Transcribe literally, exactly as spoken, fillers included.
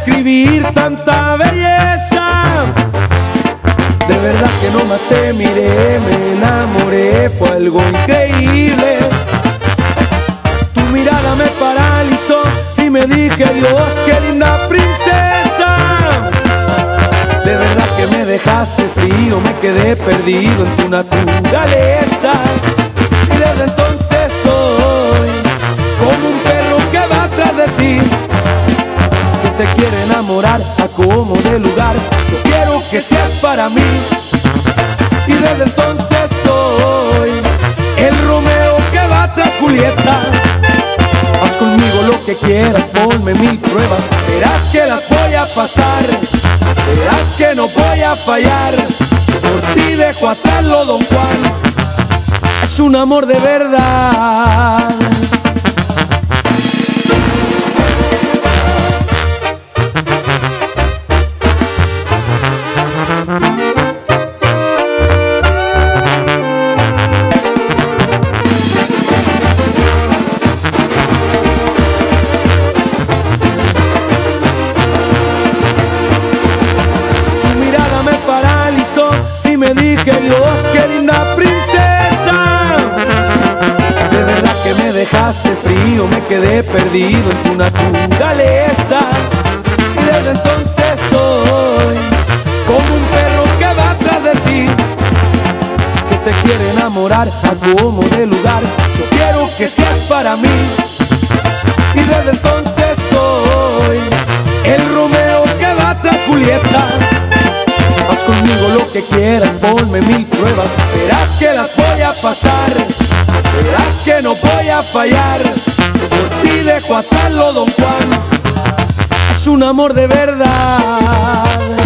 describir tanta belleza. De verdad que nomás te miré, me enamoré, fue algo increíble. Tu mirada me paralizó y me dije, Dios, qué linda princesa. De verdad que me dejaste frío, me quedé perdido en tu naturaleza. Y desde entonces soy como un perro que va atrás de ti, que te quiere enamorar a como de lugar. Yo quiero que seas para mí. Y desde entonces soy el Romeo que va tras Julieta. Haz conmigo lo que quieras, ponme mil pruebas, verás que las voy a pasar, verás que no voy a fallar. Por ti dejo atrás lo Don Juan, es un amor de verdad. Y me dije, Dios, qué linda princesa. De verdad que me dejaste frío, me quedé perdido en tu naturaleza. Y desde entonces soy como un perro que va atrás de ti, que te quiere enamorar a como de lugar. Yo quiero que seas para mí. Y desde entonces soy el Romeo que va tras Julieta. Haz conmigo lo que quieras, ponme mil pruebas, verás que las voy a pasar, verás que no voy a fallar. Por ti dejo atrás lo Don Juan, es un amor de verdad.